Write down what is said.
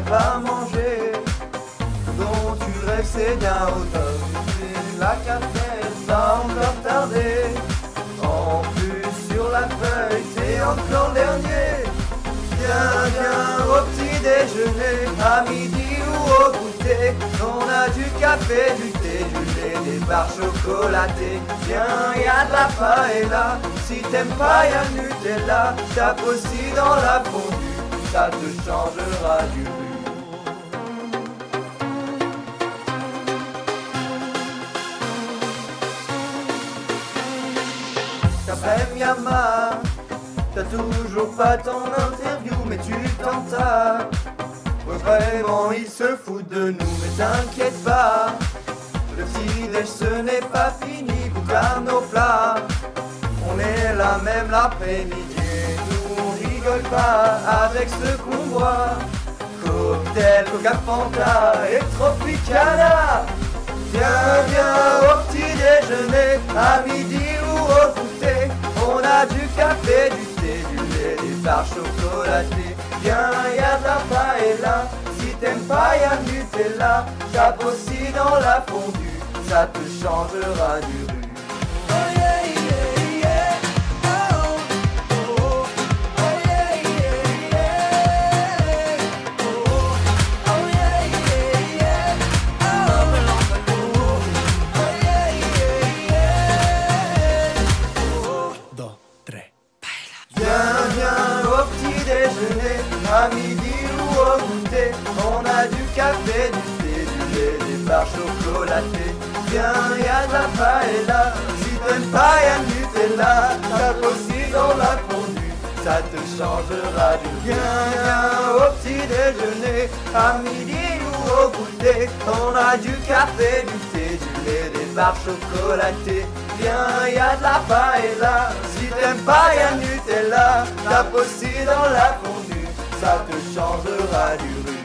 pas manger, dont tu rêves c'est bien au top. La cafette va encore tarder, en plus sur la feuille c'est encore le dernier. Viens au petit déjeuner, à midi ou au goûter, on a du café, du thé, du lait, des barres chocolatées. Viens, y'a de la paella, si t'aimes pas y'a le Nutella, tape aussi dans la fondue, ça te changera du riz. Après Myanmar, t'as toujours pas ton interview, mais tu t'en tapes. Ouais, vraiment, ils se foutent de nous, mais t'inquiète pas. Le petit déj, ce n'est pas fini, car nos plats. On est là même l'après-midi, nous on rigole pas avec ce qu'on boit. Cocktail, Coca Fanta et Tropicana. Viens au petit déjeuner, à midi ou au goûter, on a du café, du thé, du lait, des barres chocolatées. Viens, y'a de la paella, si t'aimes pas y'a le Nutella, tape aussi dans la fondue, ça te changera du riz. Viens au petit déjeuner, à midi ou au goûter, on a du café, du thé, du lait, des barres chocolatées. Viens, y'a de la paella, si t'aimes pas y'a le Nutella, tape aussi dans la fondue, ça te changera du riz. Viens au petit déjeuner, à midi ou au goûter, on a du café, du thé, du lait, des barres chocolatées. Viens, y'a de la paella, si t'aimes pas y'a le Nutella, tape aussi dans la fondue, ça te changera du riz.